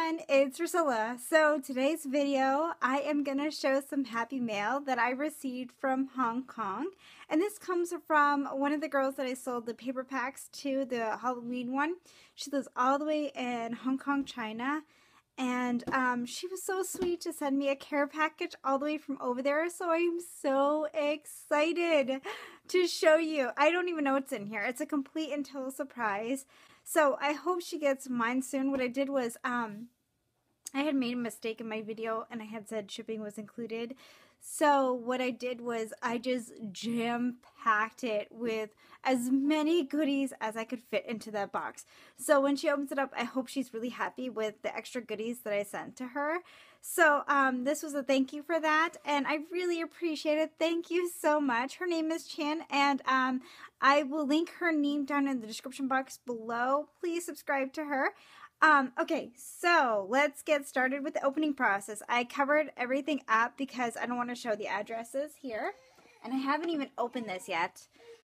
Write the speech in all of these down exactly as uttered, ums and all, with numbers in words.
everyone, it's Priscilla. So today's video, I am going to show some happy mail that I received from Hong Kong. And this comes from one of the girls that I sold the paper packs to, the Halloween one. She lives all the way in Hong Kong, China. And um, she was so sweet to send me a care package all the way from over there. So I'm so excited to show you. I don't even know what's in here. It's a complete and total surprise. So I hope she gets mine soon. What I did was um, I had made a mistake in my video and I had said shipping was included. So what I did was I just jam-packed it with as many goodies as I could fit into that box. So when she opens it up, I hope she's really happy with the extra goodies that I sent to her. So um, this was a thank you for that, and I really appreciate it. Thank you so much. Her name is Chan, and um, I will link her name down in the description box below. Please subscribe to her. Um, okay, so let's get started with the opening process. I covered everything up because I don't want to show the addresses here, and I haven't even opened this yet.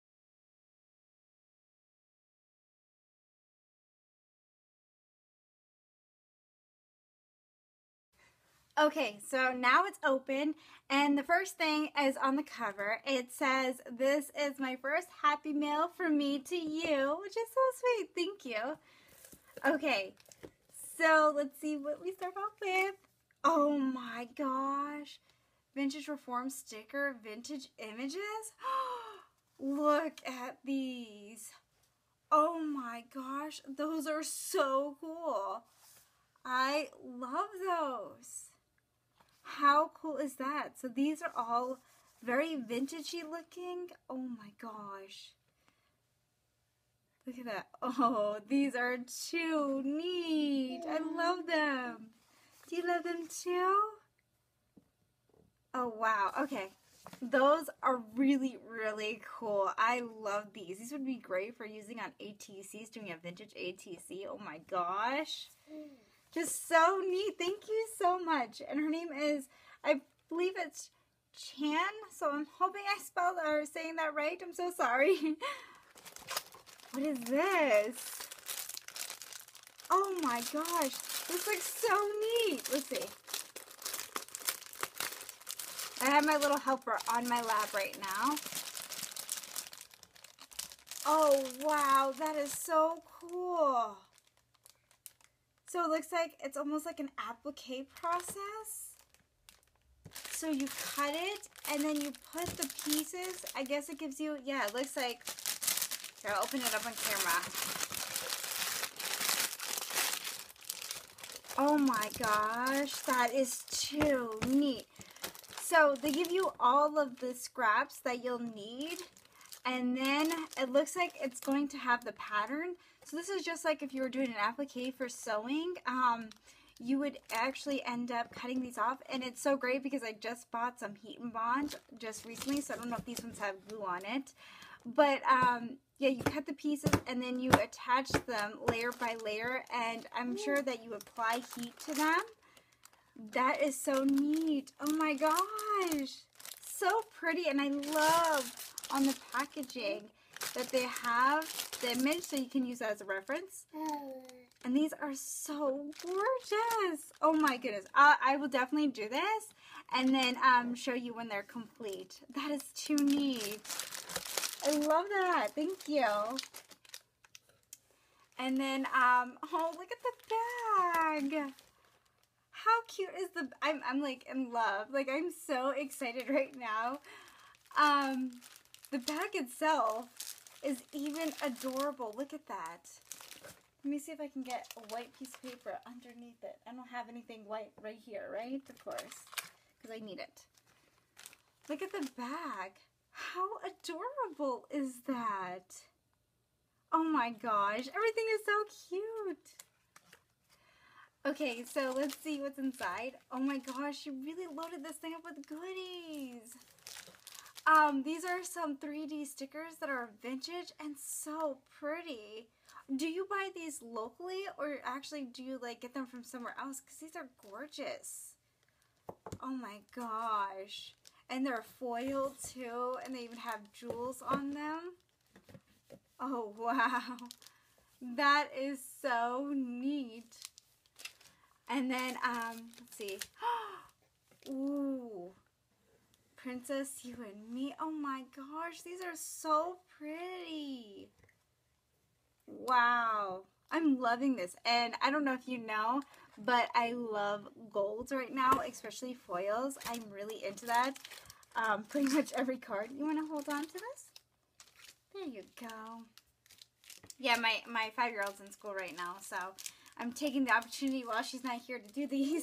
Okay, so now it's open, and the first thing is on the cover. It says, "This is my first happy mail from me to you," which is so sweet. Thank you. Okay, so let's see what we start off with. Oh my gosh. Vintage Reform sticker, vintage images. Look at these. Oh my gosh, those are so cool. I love those. How cool is that? So these are all very vintagey looking. Oh my gosh. Look at that. Oh, these are too neat. I love them. Do you love them too? Oh, wow. Okay. Those are really, really cool. I love these. These would be great for using on A T Cs, doing a vintage A T C. Oh my gosh. Just so neat. Thank you so much. And her name is, I believe it's Chan. So I'm hoping I spelled or saying that right. I'm so sorry. What is this? Oh my gosh. This looks so neat. Let's see. I have my little helper on my lap right now. Oh wow, that is so cool. So it looks like it's almost like an applique process. So you cut it and then you put the pieces. I guess it gives you, yeah, it looks like, here, I'll open it up on camera. Oh my gosh, that is too neat. So they give you all of the scraps that you'll need, and then it looks like it's going to have the pattern. So this is just like if you were doing an applique for sewing, um, you would actually end up cutting these off. And it's so great because I just bought some heat and bond just recently, so I don't know if these ones have glue on it. But um, yeah, you cut the pieces and then you attach them layer by layer, and I'm sure that you apply heat to them. That is so neat. Oh my gosh. So pretty, and I love on the packaging that they have the image so you can use that as a reference. And these are so gorgeous. Oh my goodness. I, I will definitely do this and then um, show you when they're complete. That is too neat. I love that. Thank you. And then, um, oh, look at the bag. How cute is the, I'm, I'm like in love. Like, I'm so excited right now. Um, the bag itself is even adorable. Look at that. Let me see if I can get a white piece of paper underneath it. I don't have anything white right here, right? Of course, because I need it. Look at the bag. How adorable is that? Oh my gosh, everything is so cute. Okay, so let's see what's inside. Oh my gosh, you really loaded this thing up with goodies. Um, these are some three D stickers that are vintage and so pretty. Do you buy these locally, or actually do you like get them from somewhere else? Because these are gorgeous. Oh my gosh. And they're foiled too, and they even have jewels on them. Oh wow. That is so neat. And then, um, let's see. Ooh. Princess, You and Me. Oh my gosh, these are so pretty. Wow. I'm loving this. And I don't know if you know, but I love golds right now, especially foils. I'm really into that. Um, pretty much every card. You want to hold on to this? There you go. Yeah, my, my five-year-old's in school right now, so I'm taking the opportunity while she's not here to do these.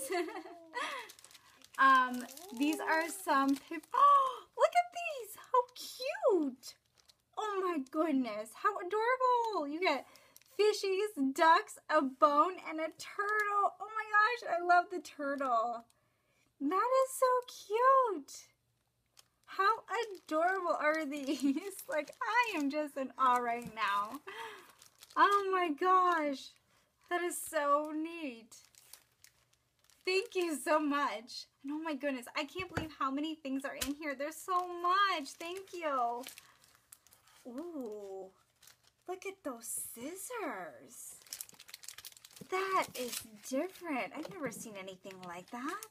um, these are some paper. Oh, look at these! How cute! Oh my goodness, how adorable! You get fishies, ducks, a bone, and a turtle. Oh my gosh, I love the turtle. That is so cute. How adorable are these? Like, I am just in awe right now. Oh my gosh. That is so neat. Thank you so much. And oh my goodness, I can't believe how many things are in here. There's so much. Thank you. Ooh, look at those scissors. That is different. I've never seen anything like that.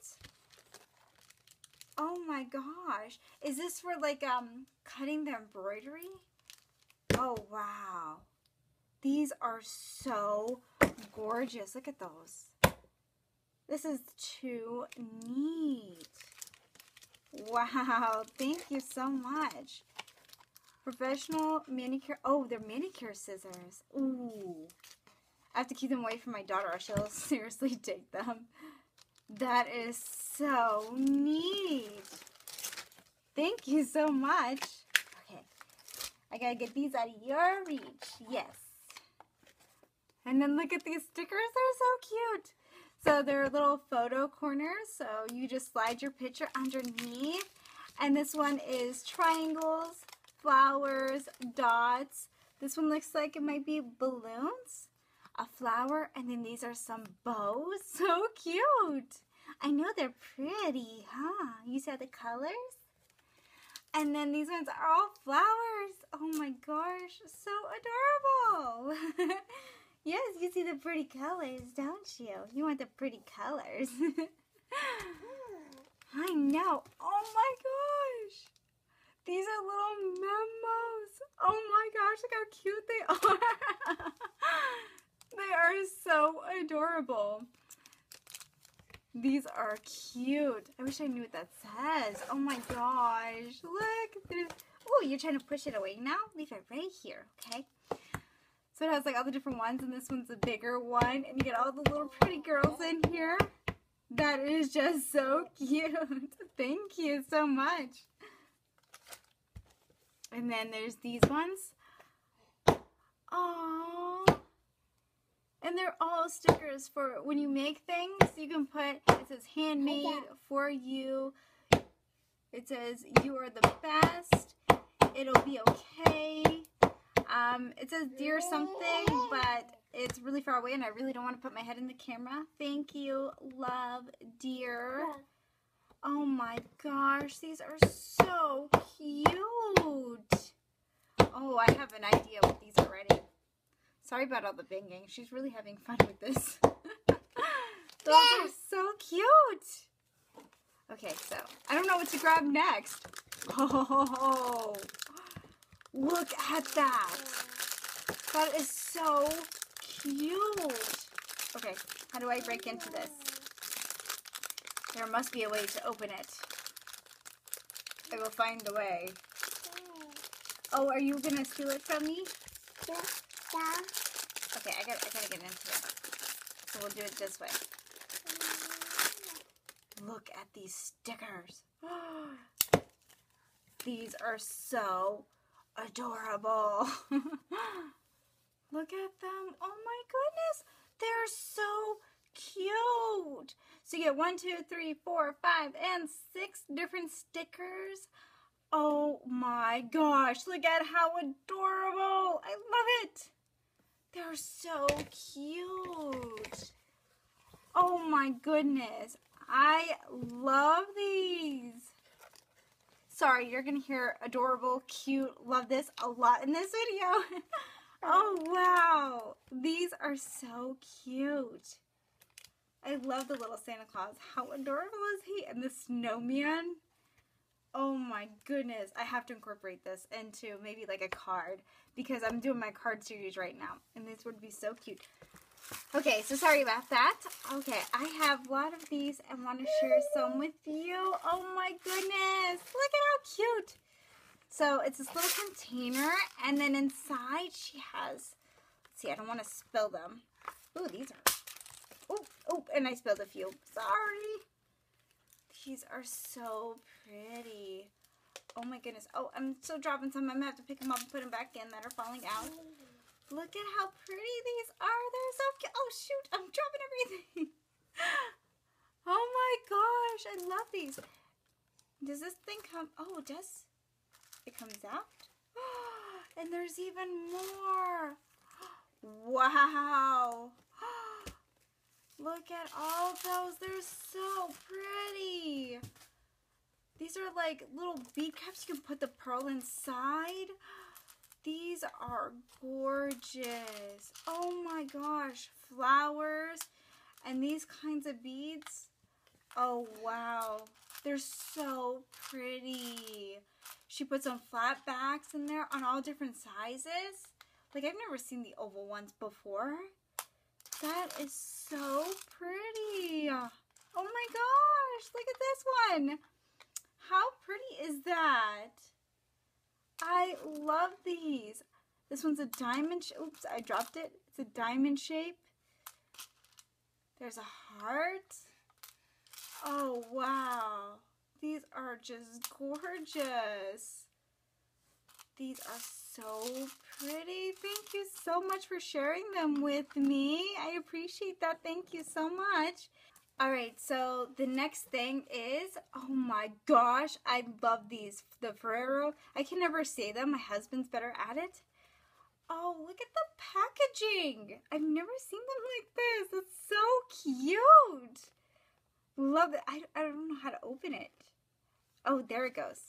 Oh my gosh. Is this for like um cutting the embroidery? Oh wow. These are so gorgeous. Look at those. This is too neat. Wow. Thank you so much. Professional manicure. Oh, they're manicure scissors. Ooh. I have to keep them away from my daughter or she'll seriously take them. That is so neat. Thank you so much. Okay. I gotta get these out of your reach. Yes. And then look at these stickers. They're so cute. So they're little photo corners. So you just slide your picture underneath. And this one is triangles, flowers, dots. This one looks like it might be balloons. A flower, and then these are some bows. So cute. I know they're pretty, huh? You saw the colors? And then these ones are all flowers. Oh my gosh, so adorable. Yes, you see the pretty colors, don't you? You want the pretty colors. I know. Oh my gosh. These are little memos. Oh my gosh, look how cute they are. They are so adorable. These are cute. I wish I knew what that says. Oh my gosh. Look. Oh, you're trying to push it away now? Leave it right here, okay? So it has like all the different ones, and this one's a bigger one. And you get all the little pretty girls in here. That is just so cute. Thank you so much. And then there's these ones. Aww. And they're all stickers for when you make things. You can put, it says handmade for you. It says you are the best. It'll be okay. Um, it says dear something, but it's really far away and I really don't want to put my head in the camera. Thank you, love, dear. Oh my gosh, these are so cute. Oh, I have an idea with these already. Sorry about all the banging. She's really having fun with this. Those are so cute. Okay, so I don't know what to grab next. Oh, look at that. That is so cute. Okay, how do I break into this? There must be a way to open it. I will find the way. Oh, are you gonna steal it from me? Yeah. Yeah. Okay, I gotta, I gotta get into it. So we'll do it this way. Look at these stickers. These are so adorable. Look at them. Oh my goodness. They're so cute. So you get one, two, three, four, five, and six different stickers. Oh my gosh. Look at how adorable. I love it. They're so cute. Oh my goodness. I love these. Sorry, you're going to hear adorable, cute, love this a lot in this video. Oh, wow. These are so cute. I love the little Santa Claus. How adorable is he? And the snowman. Oh my goodness. I have to incorporate this into maybe like a card because I'm doing my card series right now. And this would be so cute. Okay, so sorry about that. Okay, I have a lot of these and want to share some with you. Oh my goodness. Look at how cute. So it's this little container, and then inside she has, let's see, I don't want to spill them. Ooh, these are, oh, oh, and I spilled a few. Sorry. These are so pretty. Oh my goodness. Oh, I'm still dropping some. I'm going to have to pick them up and put them back in that are falling out. Look at how pretty these are. They're so cute. Oh, shoot. I'm dropping everything. Oh my gosh. I love these. Does this thing come? Oh, it does. It comes out. And there's even more. Wow. Look at all those. They're so pretty. These are like little bead caps. You can put the pearl inside. These are gorgeous. Oh my gosh. Flowers and these kinds of beads. Oh wow. They're so pretty. She put some flat backs in there on all different sizes. Like, I've never seen the oval ones before. That is so pretty. Oh my gosh. Look at this one. How pretty is that? I love these. This one's a diamond. Oops, I dropped it. It's a diamond shape. There's a heart. Oh, wow. These are just gorgeous. These are so pretty. Thank you so much for sharing them with me. I appreciate that. Thank you so much. All right, so the next thing is, oh my gosh, I love these. The Ferrero. I can never say them. My husband's better at it. Oh, look at the packaging. I've never seen them like this. It's so cute. Love it. I, I don't know how to open it. Oh, there it goes.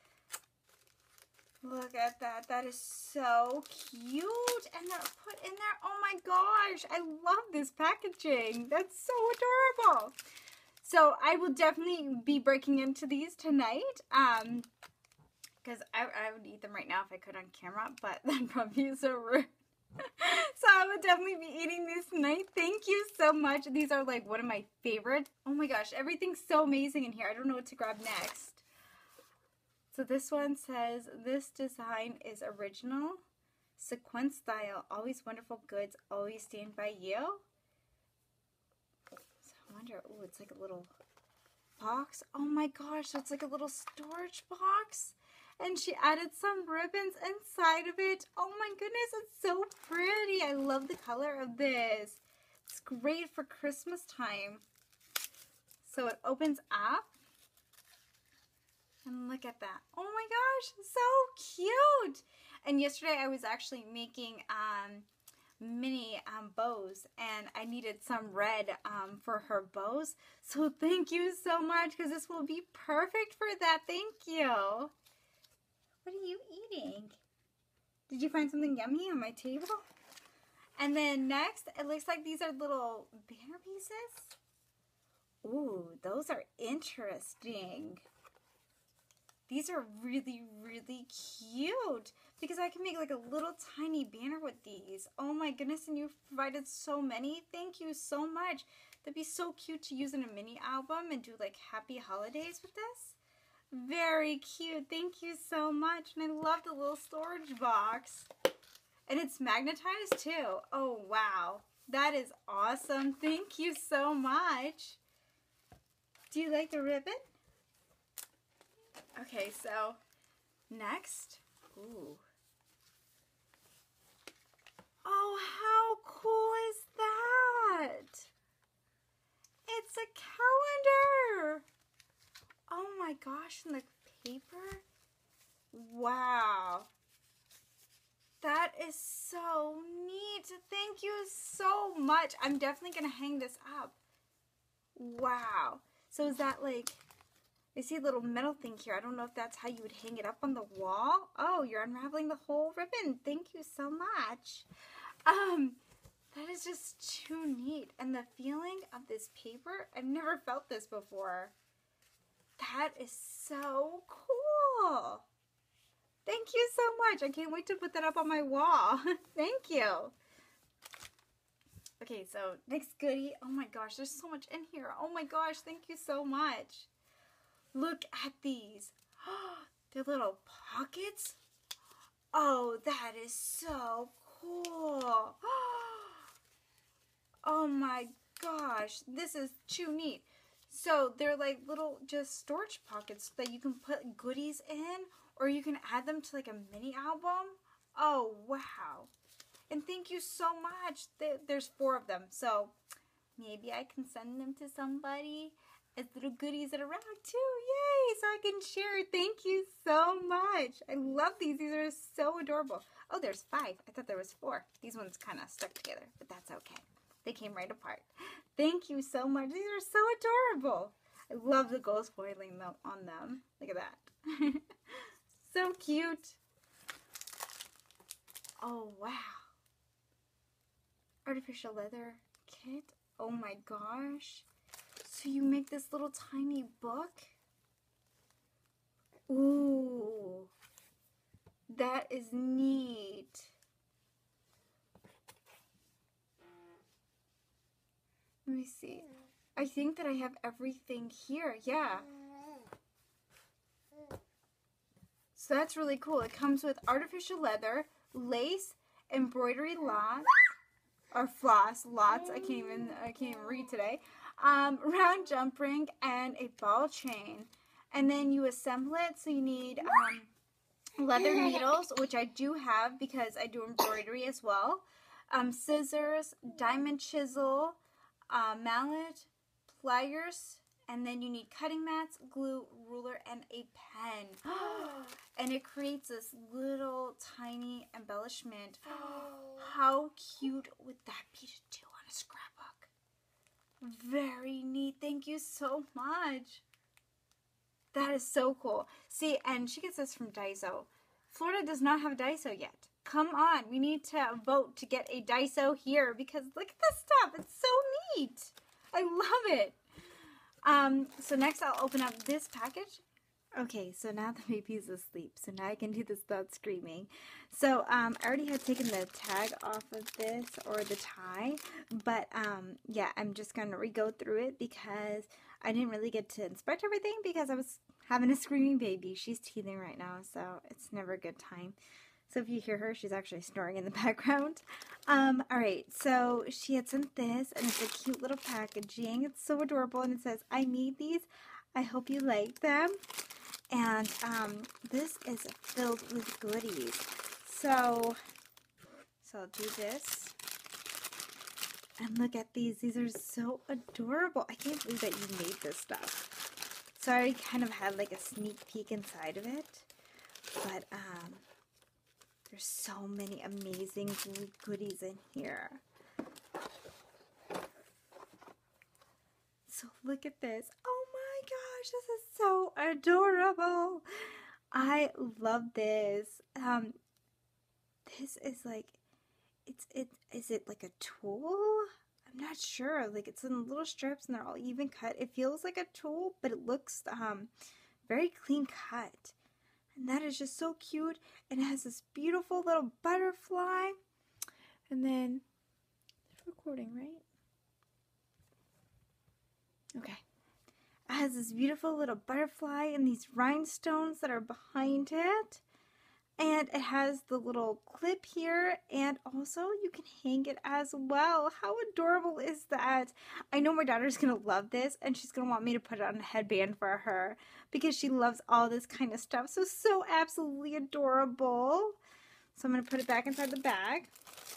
Look at that. That is so cute. And they're put in there. Oh my gosh. I love this packaging. That's so adorable. So I will definitely be breaking into these tonight. Um, because I, I would eat them right now if I could on camera, but that'd probably be so rude. So I would definitely be eating these tonight. Thank you so much. These are like one of my favorites. Oh my gosh, everything's so amazing in here. I don't know what to grab next. So this one says, this design is original, sequence style, always wonderful goods, always stand by you. So I wonder, oh, it's like a little box. Oh my gosh, so it's like a little storage box. And she added some ribbons inside of it. Oh my goodness, it's so pretty. I love the color of this. It's great for Christmas time. So it opens up. And look at that. Oh my gosh, so cute. And yesterday I was actually making um, mini um, bows. And I needed some red um, for her bows. So thank you so much because this will be perfect for that. Thank you. What are you eating? Did you find something yummy on my table? And then next, it looks like these are little banner pieces. Ooh, those are interesting. These are really, really cute because I can make like a little tiny banner with these. Oh my goodness, and you've provided so many. Thank you so much. That'd be so cute to use in a mini album and do like happy holidays with this. Very cute. Thank you so much. And I love the little storage box. And it's magnetized too. Oh, wow. That is awesome. Thank you so much. Do you like the ribbon? Okay, so next. Ooh. Oh, how cool is that? It's a calendar. Oh my gosh, and the paper? Wow. That is so neat. Thank you so much. I'm definitely going to hang this up. Wow. So is that like, I see a little metal thing here. I don't know if that's how you would hang it up on the wall. Oh, you're unraveling the whole ribbon. Thank you so much. Um, That is just too neat. And the feeling of this paper, I've never felt this before. That is so cool. Thank you so much. I can't wait to put that up on my wall. Thank you. Okay, so next goodie. Oh my gosh, there's so much in here. Oh my gosh, thank you so much. Look at these. They're little pockets. Oh, that is so cool. Oh my gosh, this is too neat. So they're like little just storage pockets that you can put goodies in, or you can add them to like a mini album. Oh, wow. And thank you so much. There's four of them, so maybe I can send them to somebody as little goodies that are around too. Yay, so I can share. Thank you so much. I love these. These are so adorable. Oh, there's five. I thought there was four. These ones kind of stuck together, but that's okay. They came right apart. Thank you so much. These are so adorable. I love the gold foiling on them. Look at that. So cute. Oh, wow. Artificial leather kit. Oh my gosh. So you make this little tiny book? Ooh. That is neat. Let me see. I think that I have everything here. Yeah. So that's really cool. It comes with artificial leather, lace, embroidery lots, or floss, lots. I can't even I can't even read today. Um, round jump ring and a ball chain. And then you assemble it. So you need um, leather needles, which I do have because I do embroidery as well. Um, scissors, diamond chisel, uh, mallet, pliers, and then you need cutting mats, glue, ruler, and a pen. And it creates this little tiny embellishment. How cute would that be to do on a scrapbook? Very neat. Thank you so much. That is so cool. See, and she gets this from Daiso. Florida does not have a Daiso yet. Come on, we need to vote to get a Daiso here because look at this stuff. It's so neat. I love it. Um, so next I'll open up this package. Okay, so now the baby's asleep, so now I can do this without screaming. So um, I already had taken the tag off of this, or the tie, but um, yeah, I'm just going to re-go through it because I didn't really get to inspect everything because I was having a screaming baby. She's teething right now, so it's never a good time. So if you hear her, she's actually snoring in the background. Um, Alright, so she had sent this, and it's a cute little packaging. It's so adorable, and it says, I made these. I hope you like them. And um, this is filled with goodies. So, so I'll do this. And look at these. These are so adorable. I can't believe that you made this stuff. So I already kind of had like a sneak peek inside of it. But um, there's so many amazing goodies in here. So look at this. Oh my gosh, this is so adorable. I love this. Um, this is like, it's it. Is it like a tool? I'm not sure. Like it's in little strips and they're all even cut. It feels like a tool, but it looks um very clean cut. And that is just so cute. And it has this beautiful little butterfly. And then, it's recording, right? Okay. It has this beautiful little butterfly and these rhinestones that are behind it. And it has the little clip here, and also you can hang it as well. How adorable is that? I know my daughter's going to love this, and she's going to want me to put it on a headband for her because she loves all this kind of stuff. So, so absolutely adorable. So I'm going to put it back inside the bag.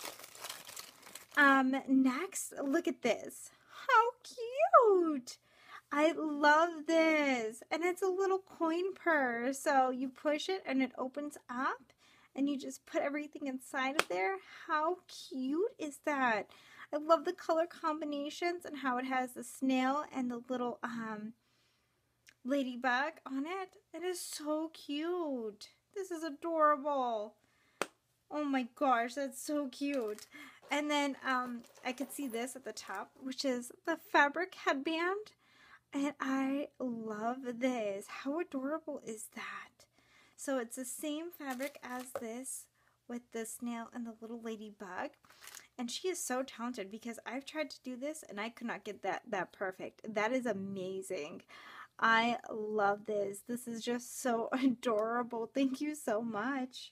Um, next, look at this. How cute! I love this. And it's a little coin purse. So you push it and it opens up and you just put everything inside of there. How cute is that? I love the color combinations and how it has the snail and the little um, ladybug on it. It is so cute. This is adorable. Oh my gosh, that's so cute. And then um, I could see this at the top, which is the fabric headband. And I love this. How adorable is that? So it's the same fabric as this with the snail and the little ladybug. And she is so talented because I've tried to do this and I could not get that that perfect. That is amazing. I love this. This is just so adorable. Thank you so much.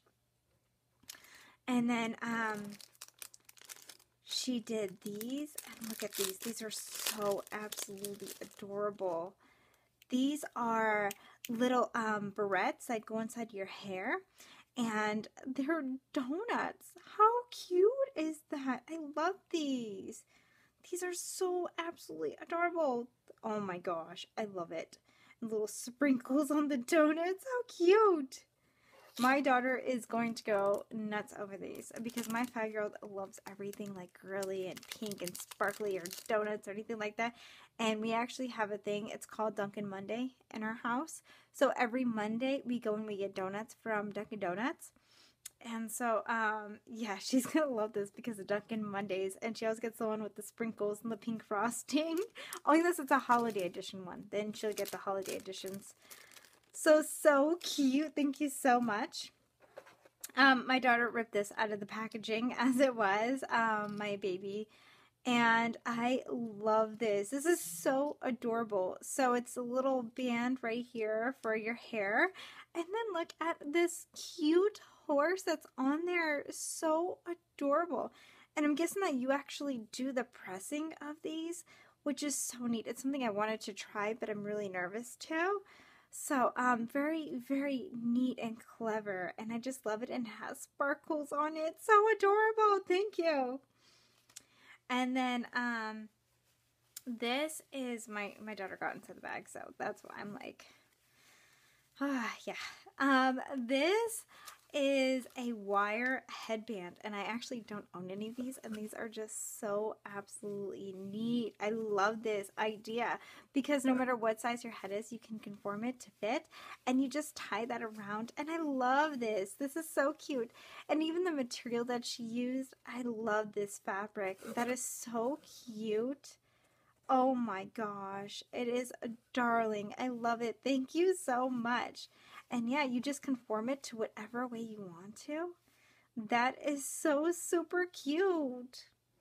And then um she did these, and look at these. These are so absolutely adorable. These are little um, barrettes that go inside your hair, and they're donuts. How cute is that? I love these. These are so absolutely adorable. Oh my gosh, I love it. And little sprinkles on the donuts. How cute. My daughter is going to go nuts over these because my five-year-old loves everything like girly and pink and sparkly or donuts or anything like that. And we actually have a thing. It's called Dunkin' Monday in our house. So every Monday we go and we get donuts from Dunkin' Donuts. And so, um, yeah, she's going to love this because of Dunkin' Mondays. And she always gets the one with the sprinkles and the pink frosting. Only this is a holiday edition one. Then she'll get the holiday editions. So, so cute. Thank you so much. Um, my daughter ripped this out of the packaging as it was, um, my baby. And I love this. This is so adorable. So it's a little band right here for your hair. And then look at this cute horse that's on there. So adorable. And I'm guessing that you actually do the pressing of these, which is so neat. It's something I wanted to try, but I'm really nervous too. So, um, very, very neat and clever, and I just love it, and it has sparkles on it. So adorable. Thank you. And then, um, this is my, my daughter got into the bag, so that's why I'm like, ah, yeah. Um, this is a wire headband, and I actually don't own any of these, and these are just so absolutely neat. I love this idea because no matter what size your head is, you can conform it to fit, and you just tie that around, and I love this. This is so cute. And even the material that she used, I love this fabric. That is so cute. Oh my gosh, it is a darling. I love it. Thank you so much. And yeah, you just conform it to whatever way you want to. That is so super cute.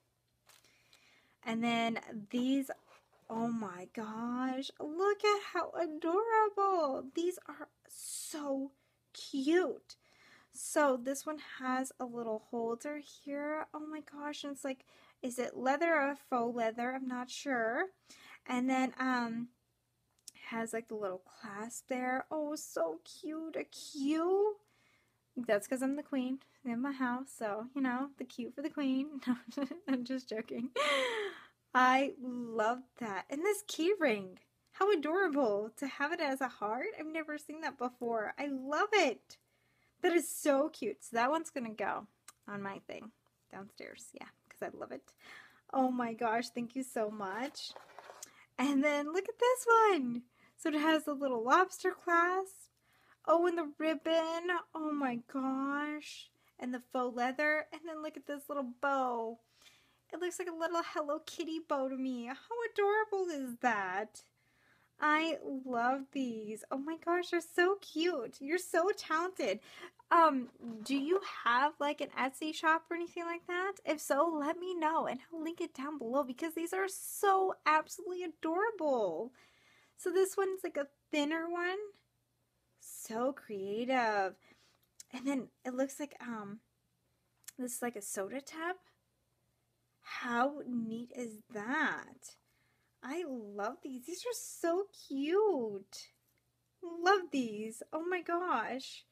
And then these, oh my gosh, look at how adorable. These are so cute. So this one has a little holder here. Oh my gosh, and it's like, is it leather or faux leather? I'm not sure. And then um has like the little clasp there. Oh, so cute. A cute. That's because I'm the queen in my house. So, you know, the cute for the queen. No, I'm just joking. I love that. And this key ring. How adorable to have it as a heart. I've never seen that before. I love it. That is so cute. So that one's going to go on my thing downstairs. Yeah, because I love it. Oh my gosh. Thank you so much. And then look at this one. So it has the little lobster clasp. Oh, and the ribbon. Oh my gosh. And the faux leather. And then look at this little bow. It looks like a little Hello Kitty bow to me. How adorable is that? I love these. Oh my gosh, they're so cute. You're so talented. Um, do you have like an Etsy shop or anything like that? If so, let me know and I'll link it down below because these are so absolutely adorable. So this one's like a thinner one. So creative. And then it looks like um this is like a soda tap. How neat is that? I love these. These are so cute. Love these. Oh my gosh.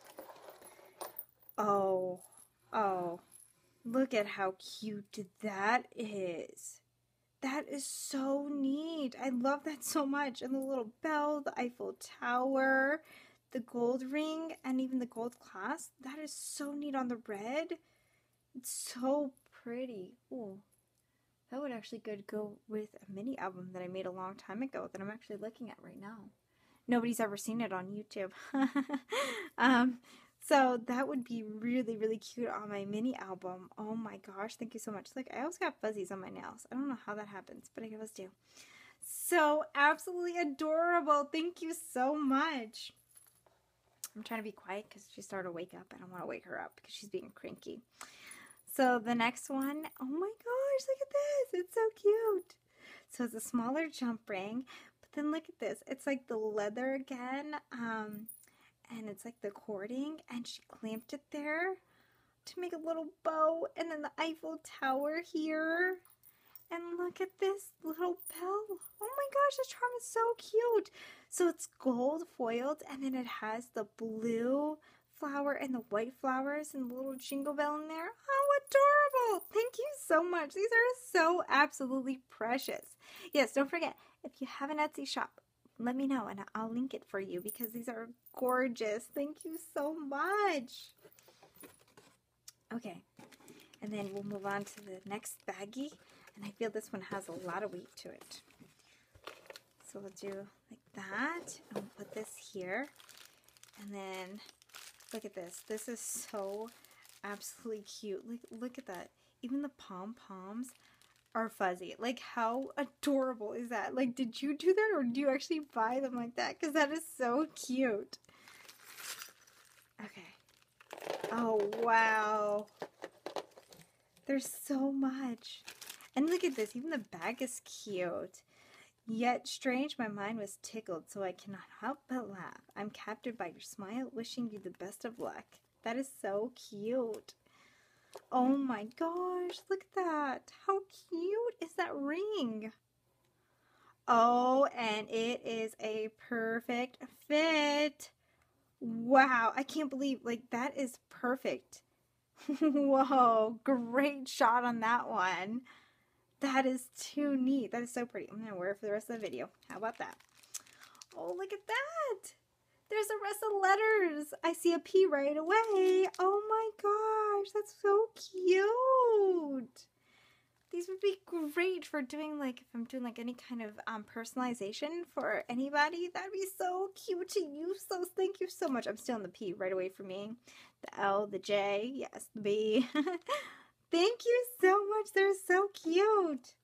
Oh, oh, look at how cute that is. That is so neat. I love that so much. And the little bell, the Eiffel Tower, the gold ring, and even the gold clasp. That is so neat on the red. It's so pretty. Ooh. That would actually good go with a mini album that I made a long time ago that I'm actually looking at right now. Nobody's ever seen it on YouTube. um, So that would be really, really cute on my mini album. Oh my gosh, thank you so much. Like, I always got fuzzies on my nails. I don't know how that happens, but I always do. So absolutely adorable. Thank you so much. I'm trying to be quiet because she started to wake up. I don't want to wake her up because she's being cranky. So the next one, oh my gosh, look at this. It's so cute. So it's a smaller jump ring, but then look at this. It's like the leather again, um, and it's like the cording, and she clamped it there to make a little bow, and then the Eiffel Tower here. And look at this little bell. Oh my gosh, this charm is so cute. So it's gold foiled, and then it has the blue flower and the white flowers and the little jingle bell in there. How adorable. Thank you so much. These are so absolutely precious. Yes, don't forget, if you have an Etsy shop, let me know and I'll link it for you because these are gorgeous. Thank you so much. Okay, and then we'll move on to the next baggie. And I feel this one has a lot of weight to it. So we'll do like that. And we'll put this here. And then look at this. This is so absolutely cute. Look, look at that. Even the pom-poms are fuzzy. Like, how adorable is that? Like, did you do that or do you actually buy them like that? Because that is so cute. Okay. Oh, wow. There's so much. And look at this, even the bag is cute. Yet strange, my mind was tickled, so I cannot help but laugh. I'm captured by your smile, wishing you the best of luck. That is so cute. Oh my gosh, look at that. How cute is that ring? Oh, and it is a perfect fit. Wow, I can't believe, like, that is perfect. Whoa, great shot on that one. That is too neat. That is so pretty. I'm going to wear it for the rest of the video. How about that? Oh, look at that. There's the rest of the letters. I see a P right away. Oh my gosh, that's so cute. These would be great for doing, like, if I'm doing like any kind of um, personalization for anybody. That'd be so cute to use those. Thank you so much. I'm still in the P right away for me. The L, the J, yes, the B. Thank you so much. They're so cute.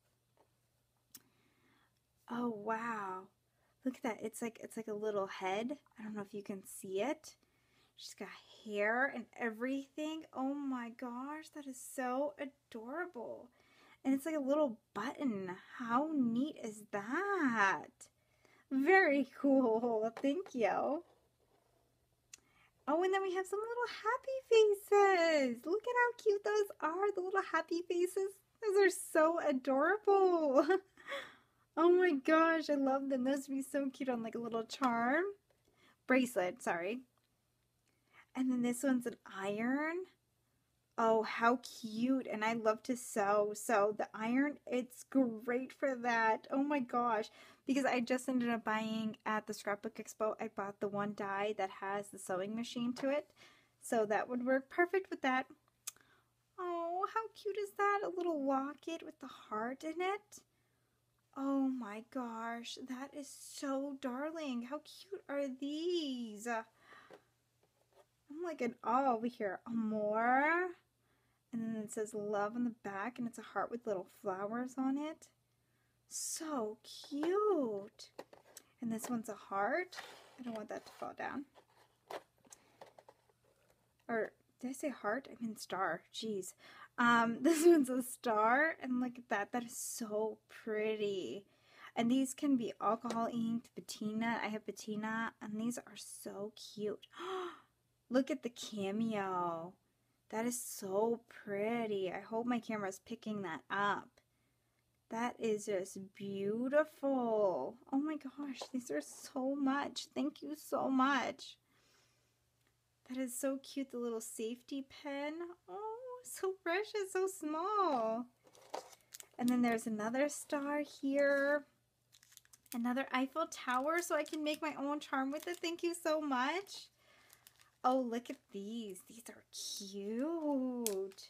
Oh, wow. Look at that. It's like it's like a little head. I don't know if you can see it. She's got hair and everything. Oh my gosh, that is so adorable. And it's like a little button. How neat is that? Very cool. Thank you. Oh, and then we have some little happy faces. Look at how cute those are, the little happy faces. Those are so adorable. Oh my gosh, I love them. Those would be so cute on like a little charm. Bracelet, sorry. And then this one's an iron. Oh, how cute. And I love to sew. So the iron, it's great for that. Oh my gosh. Because I just ended up buying at the Scrapbook Expo, I bought the one die that has the sewing machine to it. So that would work perfect with that. Oh, how cute is that? A little locket with the heart in it. Oh my gosh, that is so darling. How cute are these? I'm like in awe over here. More. And then it says love on the back, and it's a heart with little flowers on it. So cute. And this one's a heart. I don't want that to fall down. Or did I say heart? I mean star. Jeez. Um, this one's a star, and look at that. That is so pretty. And these can be alcohol inked, patina. I have patina, and these are so cute. Look at the cameo. That is so pretty. I hope my camera's picking that up. That is just beautiful. Oh my gosh, these are so much. Thank you so much. That is so cute, the little safety pin. Oh, so precious, so small. And then there's another star here. Another Eiffel Tower, so I can make my own charm with it. Thank you so much. Oh, look at these. These are cute.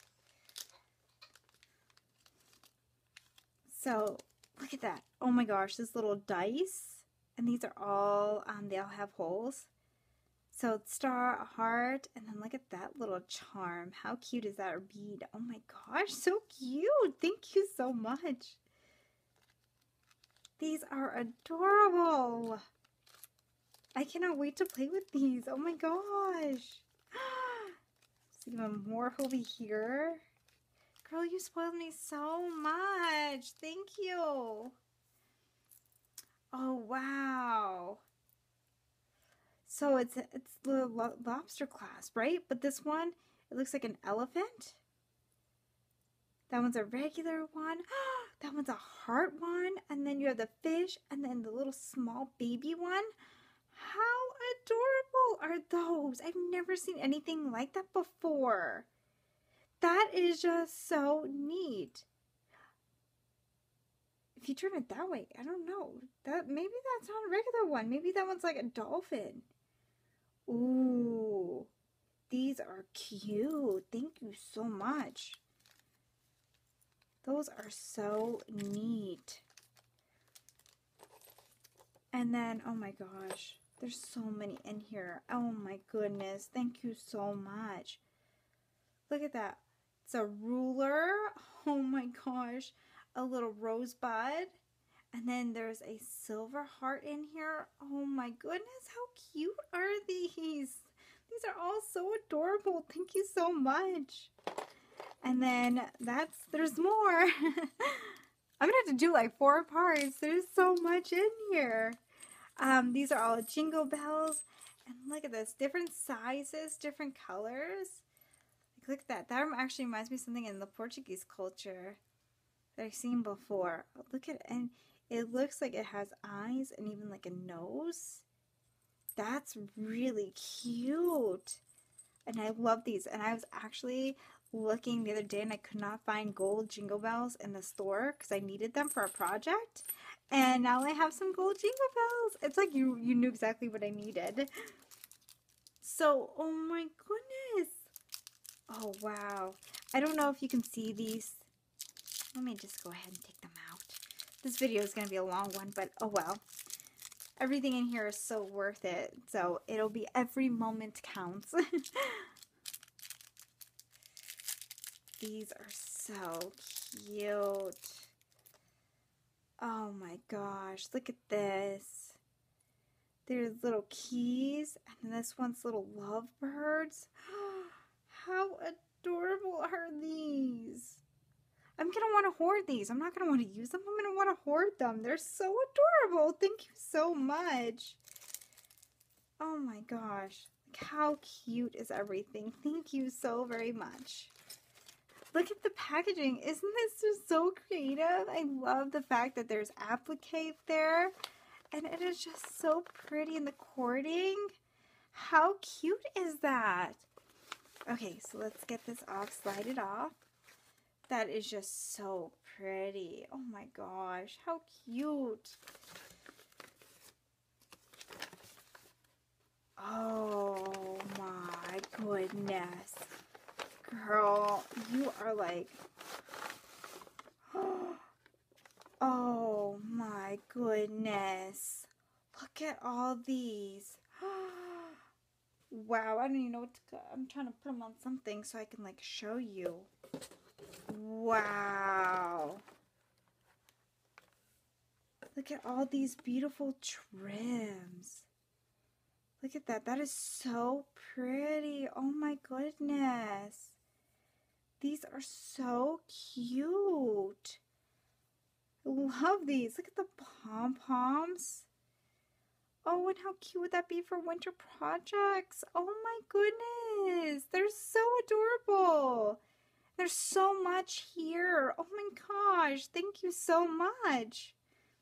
So, look at that. Oh my gosh, this little dice. And these are all, um, they all have holes. So it's star, a heart, and then look at that little charm. How cute is that bead? Oh my gosh, so cute. Thank you so much. These are adorable. I cannot wait to play with these. Oh my gosh. There's even more over here. Girl, you spoiled me so much. Thank you. Oh, wow. So it's it's the lo lobster clasp, right? But this one, it looks like an elephant. That one's a regular one. That one's a heart one. And then you have the fish and then the little small baby one. How adorable are those? I've never seen anything like that before. That is just so neat. If you turn it that way, I don't know. That maybe that's not a regular one. Maybe that one's like a dolphin. Ooh, these are cute. Thank you so much. Those are so neat. And then, oh my gosh, there's so many in here. Oh my goodness, thank you so much. Look at that. It's a ruler. Oh my gosh, a little rosebud. And then there's a silver heart in here. Oh my goodness, how cute are these? These are all so adorable. Thank you so much. And then that's, there's more. I'm gonna have to do like four parts. There's so much in here. Um, these are all jingle bells. And look at this, different sizes, different colors. Like, look at that. That actually reminds me of something in the Portuguese culture that I've seen before. Look at it, and it looks like it has eyes and even like a nose. That's really cute. And I love these. And I was actually looking the other day and I could not find gold jingle bells in the store because I needed them for a project. And now I have some gold jingle bells. It's like you, you knew exactly what I needed. So, oh my goodness. Oh, wow. I don't know if you can see these. Let me just go ahead and take them out. This video is going to be a long one, but oh well. Everything in here is so worth it. So it'll be every moment counts. These are so cute. Oh my gosh, look at this. There's little keys, and this one's little lovebirds. How adorable are these? I'm going to want to hoard these. I'm not going to want to use them. I'm going to want to hoard them. They're so adorable. Thank you so much. Oh my gosh. Like, how cute is everything? Thank you so very much. Look at the packaging. Isn't this just so creative? I love the fact that there's applique there. And it is just so pretty in the cording. How cute is that? Okay, so let's get this off. Slide it off. That is just so pretty. Oh my gosh, how cute. Oh my goodness. Girl, you are like, oh my goodness. Look at all these. Wow, I don't even know what to, I'm trying to put them on something so I can like show you. Wow. Look at all these beautiful trims. Look at that. That is so pretty. Oh my goodness. These are so cute. I love these. Look at the pom-poms. Oh, and how cute would that be for winter projects? Oh my goodness. They're so adorable. There's so much here. Oh my gosh. Thank you so much.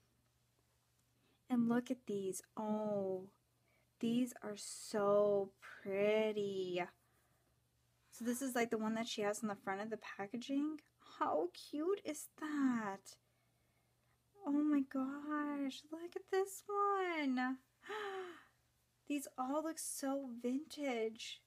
And look at these. Oh, these are so pretty. So this is like the one that she has on the front of the packaging. How cute is that? Oh my gosh. Look at this one. These all look so vintage.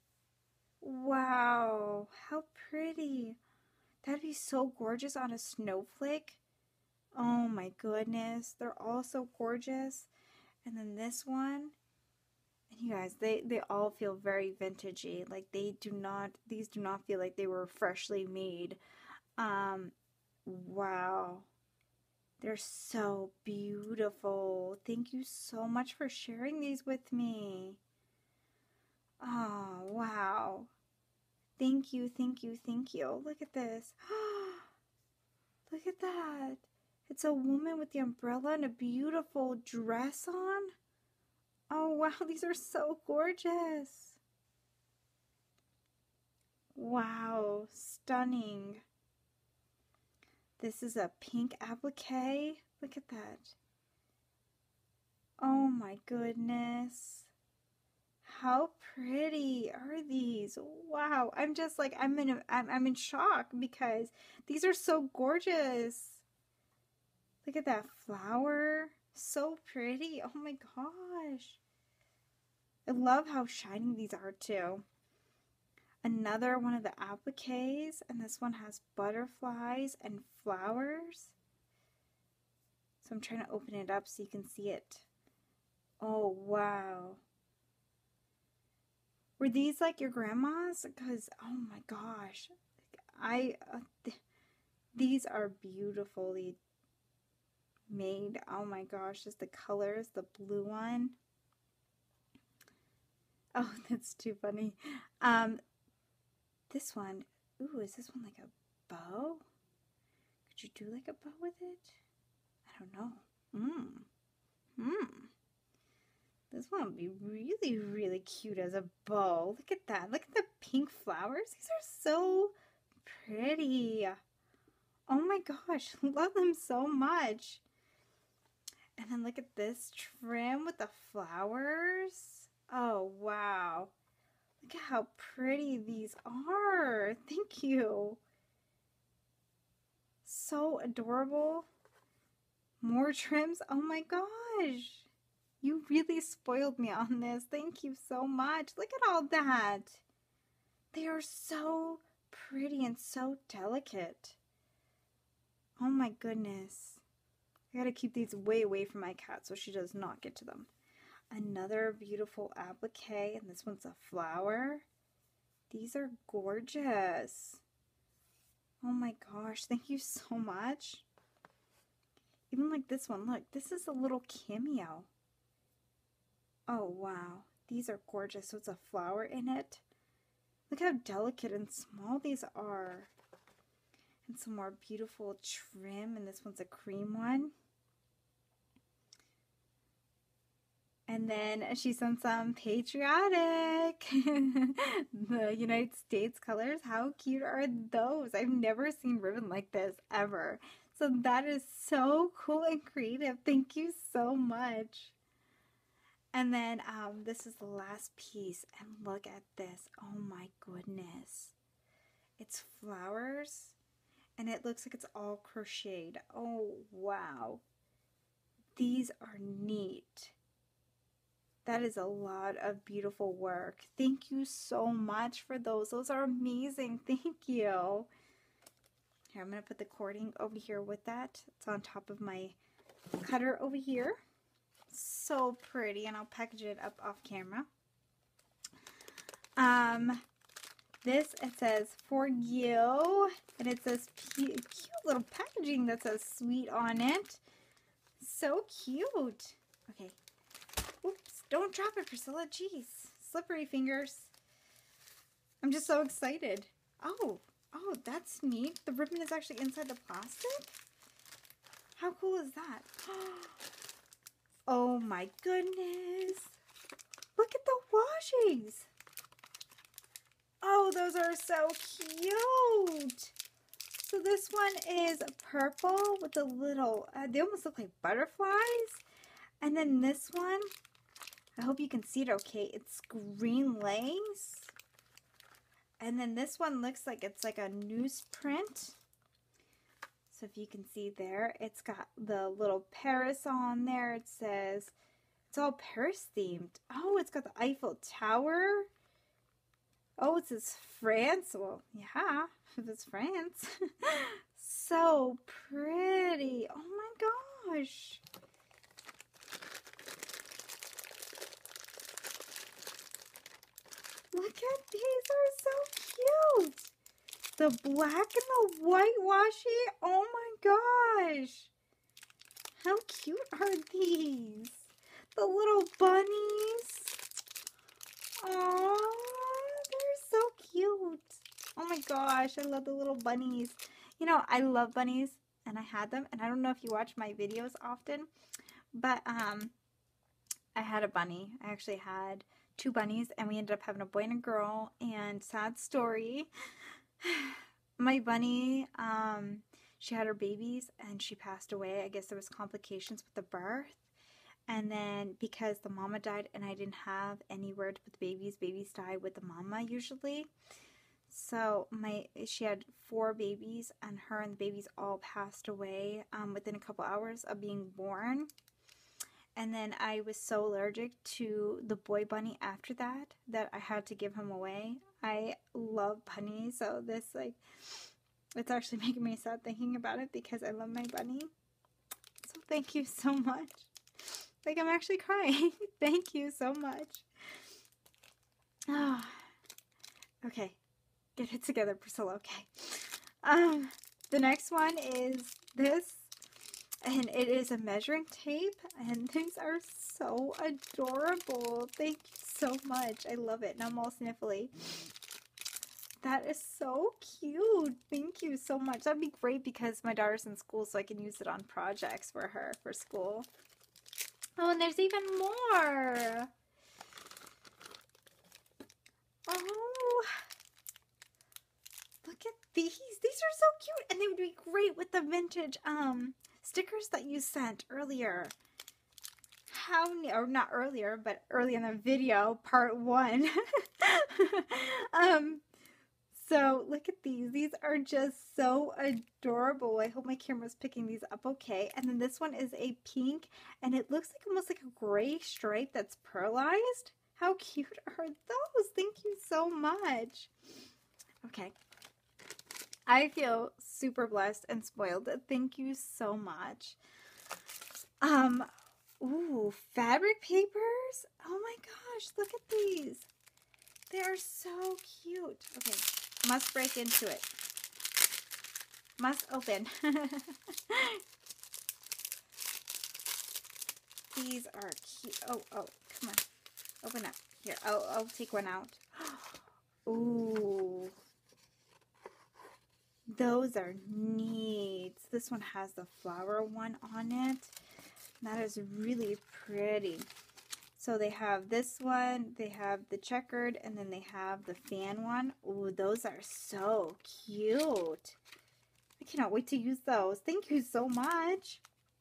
Wow, how pretty. That'd be so gorgeous on a snowflake. Oh my goodness, they're all so gorgeous. And then this one, And you guys, they, they all feel very vintagey. Like they do not, these do not feel like they were freshly made. Um, wow. They're so beautiful. Thank you so much for sharing these with me. Oh, wow. Thank you, thank you, thank you. Look at this. Look at that. It's a woman with the umbrella and a beautiful dress on. Oh, wow, these are so gorgeous. Wow, stunning. This is a pink applique. Look at that. Oh my goodness. How pretty are these? Wow, I'm just like, I'm in, a, I'm, I'm in shock because these are so gorgeous. Look at that flower. So pretty. Oh my gosh. I love how shiny these are too. Another one of the appliques, and this one has butterflies and flowers. So I'm trying to open it up so you can see it. Oh, wow. Were these like your grandma's? Because, oh my gosh. I, uh, th these are beautifully made. Oh my gosh, just the colors, the blue one. Oh, that's too funny. Um, this one, ooh, is this one like a bow? Could you do like a bow with it? I don't know. Mmm. Mmm. This one would be really, really cute as a bow. Look at that. Look at the pink flowers. These are so pretty. Oh my gosh, love them so much. And then look at this trim with the flowers. Oh, wow. Look at how pretty these are. Thank you. So adorable. More trims. Oh my gosh. You really spoiled me on this. Thank you so much. Look at all that. They are so pretty and so delicate. Oh my goodness. I gotta keep these way away from my cat so she does not get to them. Another beautiful applique, and this one's a flower. These are gorgeous. Oh my gosh, thank you so much. Even like this one, look, this is a little cameo. Oh wow, these are gorgeous. So it's a flower in it. Look how delicate and small these are. And some more beautiful trim, and this one's a cream one. And then she sent some patriotic, the United States colors. How cute are those? I've never seen ribbon like this ever. So that is so cool and creative. Thank you so much. And then um, this is the last piece. And look at this. Oh my goodness. It's flowers. And it looks like it's all crocheted. Oh, wow. These are neat. That is a lot of beautiful work. Thank you so much for those. Those are amazing. Thank you. Here, I'm going to put the cording over here with that. It's on top of my cutter over here. So pretty, and I'll package it up off camera. Um, this, it says, for you, and it says cute little packaging that says sweet on it. So cute. Okay. Oops, don't drop it, Priscilla. Jeez, slippery fingers. I'm just so excited. Oh, oh, that's neat. The ribbon is actually inside the plastic? How cool is that? Oh my goodness. Look at the washings. Oh, those are so cute. So this one is purple with a little, uh, they almost look like butterflies. And then this one, I hope you can see it okay. It's green lace. And then this one looks like it's like a newsprint. So if you can see there, it's got the little Paris on there. It says, it's all Paris themed. Oh, it's got the Eiffel Tower. Oh, it says France. Well, yeah, if it's France. So pretty. Oh my gosh. Look at these, are so cute. The black and the white washi. Oh my gosh. How cute are these? The little bunnies. Aww, they're so cute. Oh my gosh, I love the little bunnies. You know, I love bunnies, and I had them, and I don't know if you watch my videos often, but um, I had a bunny. I actually had two bunnies, and we ended up having a boy and a girl, and sad story, my bunny, um, she had her babies, and she passed away. I guess there was complications with the birth. And then because the mama died and I didn't have anywhere to put the babies, babies die with the mama usually. So my she had four babies, and her and the babies all passed away um, within a couple hours of being born. And then I was so allergic to the boy bunny after that that I had to give him away. I love bunnies, so this like it's actually making me sad thinking about it because I love my bunny. So thank you so much. Like, I'm actually crying. Thank you so much. Oh, okay. Get it together, Priscilla. Okay. Um, the next one is this. And it is a measuring tape. And these are so adorable. Thank you so much. I love it. And I'm all sniffly. That is so cute. Thank you so much. That'd be great because my daughter's in school, so I can use it on projects for her for school. Oh, and there's even more. Oh, look at these. These are so cute, and they would be great with the vintage um stickers that you sent earlier. How, or not earlier, but early in the video, part one. um. So look at these. These are just so adorable. I hope my camera's picking these up okay. And then this one is a pink, and it looks like almost like a gray stripe that's pearlized. How cute are those? Thank you so much. Okay. I feel super blessed and spoiled. Thank you so much. Um, ooh, fabric papers. Oh my gosh, look at these. They are so cute. Okay. Must break into it. Must open. These are cute. Oh, oh, come on. Open up. Here, I'll, I'll take one out. Ooh. Those are neat. This one has the flower one on it. That is really pretty. So they have this one, they have the checkered, and then they have the fan one. Ooh, those are so cute. I cannot wait to use those. Thank you so much.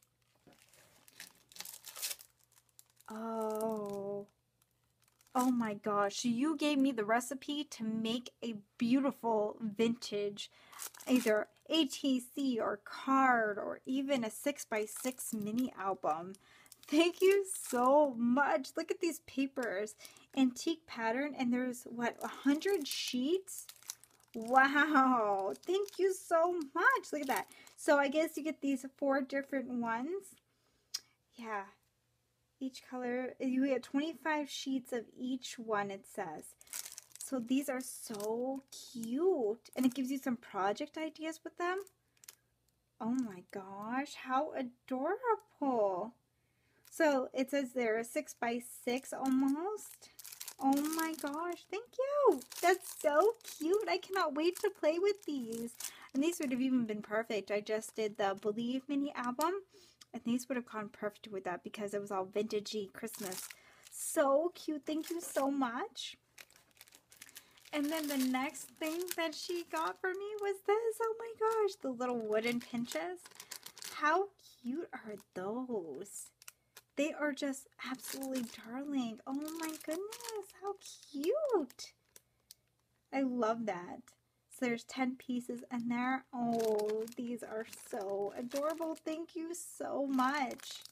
Oh. Oh my gosh. You gave me the recipe to make a beautiful vintage, either A T C or card or even a six by six mini album. Thank you so much. Look at these papers. Antique pattern, and there's, what, a hundred sheets? Wow. Thank you so much. Look at that. So I guess you get these four different ones. Yeah. Each color, you get twenty-five sheets of each one, it says. So these are so cute. And it gives you some project ideas with them. Oh my gosh. How adorable. So it says they're a six by six almost. Oh my gosh, thank you. That's so cute. I cannot wait to play with these. And these would have even been perfect. I just did the Believe mini album, and these would have gone perfect with that because it was all vintagey Christmas. So cute. Thank you so much. And then the next thing that she got for me was this. Oh my gosh, the little wooden pinches. How cute are those? They are just absolutely darling. Oh my goodness, how cute. I love that. So there's ten pieces in there. Oh, these are so adorable. Thank you so much.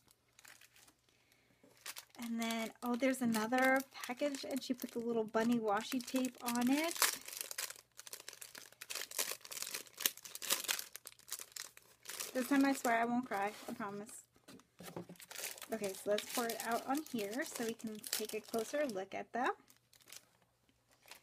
And then, oh, there's another package, and she put the little bunny washi tape on it. This time I swear I won't cry, I promise. Okay, so let's pour it out on here so we can take a closer look at them.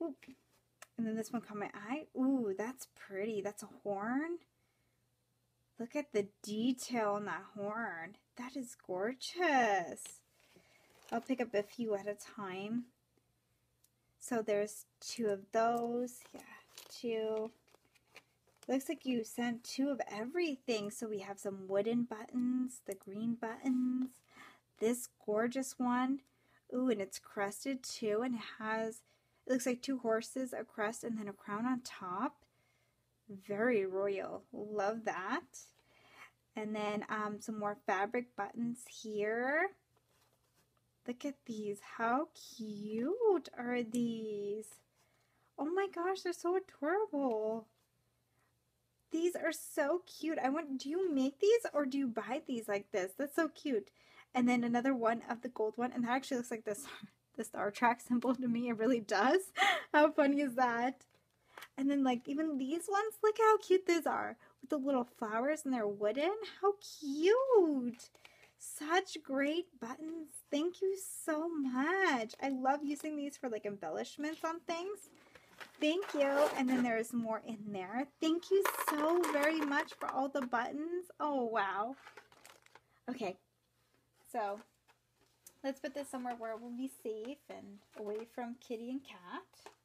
Oop. And then this one caught my eye. Ooh, that's pretty. That's a horn. Look at the detail on that horn. That is gorgeous. I'll pick up a few at a time. So there's two of those. Yeah, two. Looks like you sent two of everything. So we have some wooden buttons, the green buttons, this gorgeous one. Ooh, and it's crested too, and it has, it looks like two horses, a crest, and then a crown on top. Very royal. Love that. And then um, some more fabric buttons here. Look at these. How cute are these? Oh my gosh, they're so adorable. These are so cute. I want, do you make these or do you buy these like this? That's so cute. And then another one of the gold one, and that actually looks like this the Star Trek symbol to me. It really does. How funny is that? And then like even these ones, look how cute these are with the little flowers and they're wooden. How cute. Such great buttons. Thank you so much. I love using these for like embellishments on things. Thank you. And then there's more in there. Thank you so very much for all the buttons. Oh, wow. Okay. So let's put this somewhere where it will be safe and away from Kitty and Cat.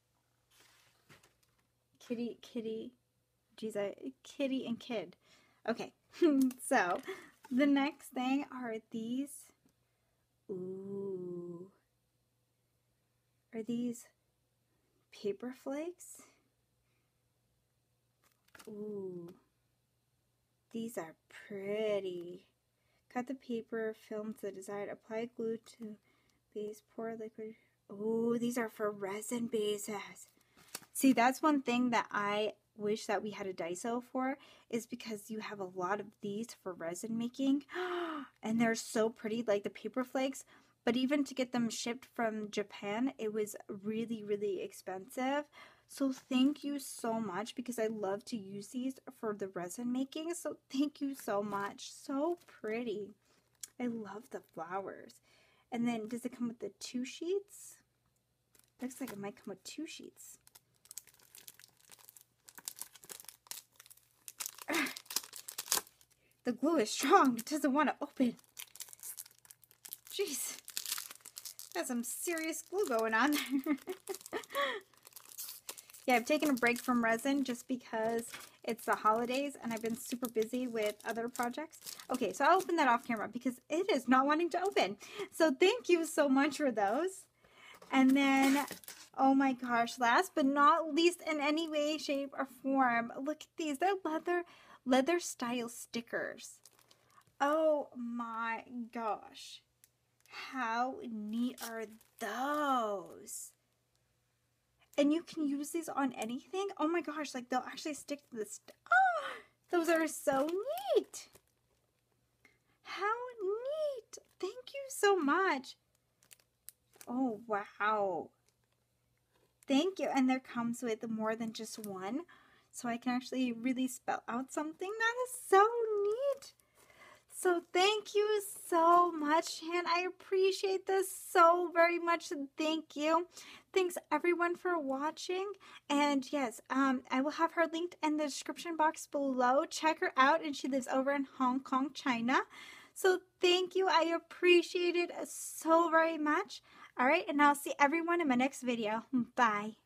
Kitty, Kitty, geez, I, Kitty and Kid. Okay, so the next thing are these. Ooh, are these paper flakes? Ooh, these are pretty. Cut the paper, film to the desired, apply glue to base, pour liquid. Ooh, these are for resin bases. See, that's one thing that I wish that we had a Daiso for, is because you have a lot of these for resin making. And they're so pretty, like the paper flakes. But even to get them shipped from Japan, it was really, really expensive. So thank you so much, because I love to use these for the resin making. So thank you so much. So pretty. I love the flowers. And then does it come with the two sheets? Looks like it might come with two sheets. The glue is strong. It doesn't want to open. Jeez. Got some serious glue going on there. Yeah, I've taken a break from resin just because it's the holidays and I've been super busy with other projects. Okay, so I'll open that off camera because it is not wanting to open. So thank you so much for those. And then, oh my gosh, last but not least in any way, shape, or form, look at these. They're leather, leather style stickers. Oh my gosh. How neat are those? And you can use these on anything. Oh my gosh, like they'll actually stick to this. Oh, those are so neat. How neat. Thank you so much. Oh, wow. Thank you. And there comes with more than just one. So I can actually really spell out something. That is so neat. So thank you so much, Shan. I appreciate this so very much. Thank you. Thanks everyone for watching. And yes, um, I will have her linked in the description box below. Check her out, and she lives over in Hong Kong, China. So thank you. I appreciate it so very much. All right, and I'll see everyone in my next video. Bye.